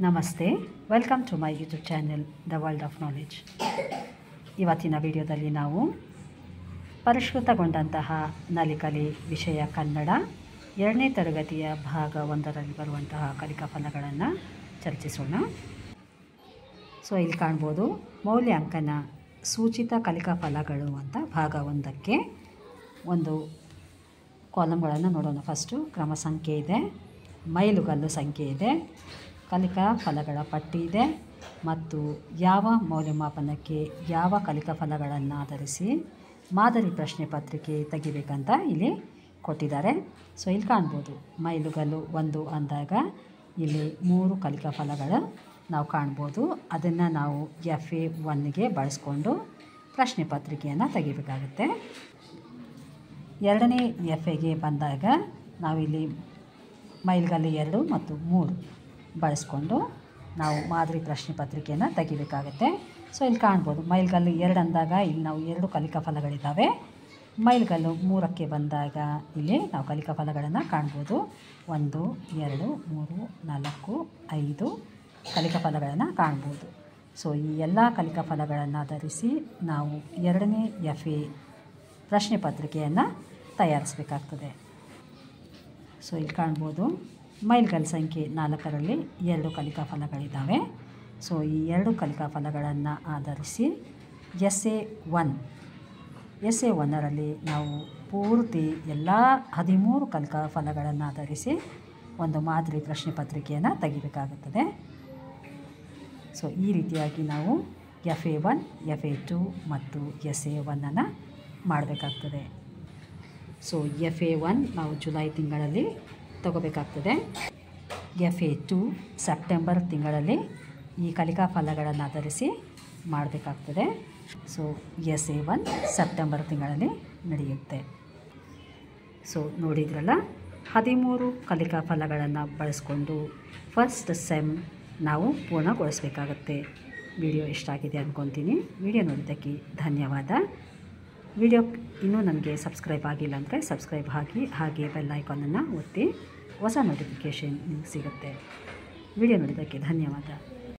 ನಮಸ್ತೆ, welcome to my YouTube channel the world of knowledge. ಇವತ್ತಿನ ವಿಡಿಯೋದಲ್ಲಿ ನಾವು ಪರಿಷ್ಕೃತಗೊಂಡಂತಹ ನಲಿಕಲಿ ವಿಷಯ ಕನ್ನಡ 2ನೇ ತರಗತಿಯ ಭಾಗ 1ರಲ್ಲಿ ಬರುವಂತಹ ಕಲಿಕಾ ಫಲಗಳನ್ನು ಚರ್ಚಿಸೋಣ. ಇಲ್ಲಿ ಕಾಣ್ಬೋದು ಮೌಲ್ಯಾಂಕನ ಸೂಚಿತ ಕಲಿಕಾ ಫಲಗಳು ಅಂತ ಭಾಗ 1ಕ್ಕೆ ಒಂದು ಕಾಲಮ್ಗಳನ್ನು ನೋಡೋಣ. ಫಸ್ಟು ಕ್ರಮ ಸಂಖ್ಯೆ ಇದೆ, ಮೈಲುಗಲ್ಲು ಸಂಖ್ಯೆ ಇದೆ, ಕಲಿಕಾ ಫಲಗಳ ಪಟ್ಟಿ ಇದೆ ಮತ್ತು ಯಾವ ಮೌಲ್ಯಮಾಪನಕ್ಕೆ ಯಾವ ಕಲಿಕಾ ಫಲಗಳನ್ನು ಆಧರಿಸಿ ಮಾದರಿ ಪ್ರಶ್ನೆ ಪತ್ರಿಕೆ ತೆಗಿಬೇಕಂತ ಇಲ್ಲಿ ಕೊಟ್ಟಿದ್ದಾರೆ. ಇಲ್ಲಿ ಕಾಣ್ಬೋದು ಮೈಲುಗಲ್ಲು 1 ಅಂದಾಗ ಇಲ್ಲಿ 3 ಕಲಿಕಾ ಫಲಗಳು ನಾವು ಕಾಣ್ಬೋದು. ಅದನ್ನು ನಾವು FA1ಗೆ ಬಳಸ್ಕೊಂಡು ಪ್ರಶ್ನೆ ಪತ್ರಿಕೆಯನ್ನು ತೆಗಿಬೇಕಾಗುತ್ತೆ. 2ನೇ FAಗೆ ಬಂದಾಗ ನಾವಿಲ್ಲಿ ಮೈಲುಗಲ್ಲು 2 ಮತ್ತು 3 ಬಳಸ್ಕೊಂಡು ನಾವು ಮಾದರಿ ಪ್ರಶ್ನೆ ಪತ್ರಿಕೆಯನ್ನು ತೆಗಿಬೇಕಾಗುತ್ತೆ. ಇಲ್ಲಿ ಕಾಣ್ಬೋದು ಮೈಲುಗಲ್ಲು 2 ಅಂದಾಗ ಇಲ್ಲಿ ನಾವು 2 ಕಲಿಕಾ ಫಲಗಳಿದ್ದಾವೆ. ಮೈಲುಗಲ್ಲು 3ಕ್ಕೆ ಬಂದಾಗ ಇಲ್ಲಿ ನಾವು ಕಲಿಕಾ ಫಲಗಳನ್ನು ಕಾಣ್ಬೋದು. 1 2 3 4 5 ಕಲಿಕಾ ಫಲಗಳನ್ನು ಕಾಣ್ಬೋದು. ಈ ಎಲ್ಲ ಕಲಿಕಾ ಫಲಗಳನ್ನು ಆಧರಿಸಿ ನಾವು 2ನೇ FA ಪ್ರಶ್ನೆ ಪತ್ರಿಕೆಯನ್ನು ತಯಾರಿಸಬೇಕಾಗ್ತದೆ. ಇಲ್ಲಿ ಕಾಣ್ಬೋದು ಮೈಲುಗಲ್ಲು ಸಂಖ್ಯೆ 4ರಲ್ಲಿ 2 ಕಲಿಕಾ ಫಲಗಳಿದ್ದಾವೆ. ಈ 2 ಕಲಿಕಾ ಫಲಗಳನ್ನು ಆಧರಿಸಿ SA1ರಲ್ಲಿ ನಾವು ಪೂರ್ತಿ ಎಲ್ಲ 13 ಕಲಿಕಾ ಫಲಗಳನ್ನು ಆಧರಿಸಿ ಒಂದು ಮಾದರಿ ಪ್ರಶ್ನೆ ಪತ್ರಿಕೆಯನ್ನು ತೆಗಿಬೇಕಾಗುತ್ತದೆ. ಈ ರೀತಿಯಾಗಿ ನಾವು FA1, FA2 ಮತ್ತು SA1 ಮಾಡಬೇಕಾಗ್ತದೆ. FA1 ನಾವು ಜುಲೈ ತಿಂಗಳಲ್ಲಿ ತಗೋಬೇಕಾಗ್ತದೆ. FA2 ಸೆಪ್ಟೆಂಬರ್ ತಿಂಗಳಲ್ಲಿ ಈ ಕಲಿಕಾ ಫಲಗಳನ್ನು ಆಧರಿಸಿ ಮಾಡಬೇಕಾಗ್ತದೆ. SA1 ಸೆಪ್ಟೆಂಬರ್ ತಿಂಗಳಲ್ಲಿ ನಡೆಯುತ್ತೆ. ನೋಡಿದ್ರಲ್ಲ, 13 ಕಲಿಕಾ ಫಲಗಳನ್ನು ಬಳಸ್ಕೊಂಡು ಫಸ್ಟ್ ಸೆಮ್ ನಾವು ಪೂರ್ಣಗೊಳಿಸಬೇಕಾಗತ್ತೆ. ವಿಡಿಯೋ ಇಷ್ಟ ಆಗಿದೆ ಅಂದ್ಕೊತೀನಿ. ವಿಡಿಯೋ ನೋಡಿದ್ದಕ್ಕೆ ಧನ್ಯವಾದ. ವಿಡಿಯೋ ಇನ್ನೂ ನನಗೆ ಸಬ್ಸ್ಕ್ರೈಬ್ ಆಗಿಲ್ಲ ಅಂದರೆ ಸಬ್ಸ್ಕ್ರೈಬ್ ಆಗಿ, ಹಾಗೆ ಬೆಲ್ ಐಕಾನನ್ನು ಒತ್ತಿ ಹೊಸ ನೋಟಿಫಿಕೇಷನ್ ನಿಮಗೆ ಸಿಗುತ್ತೆ. ವಿಡಿಯೋ ನೋಡಿದ್ದಕ್ಕೆ ಧನ್ಯವಾದ.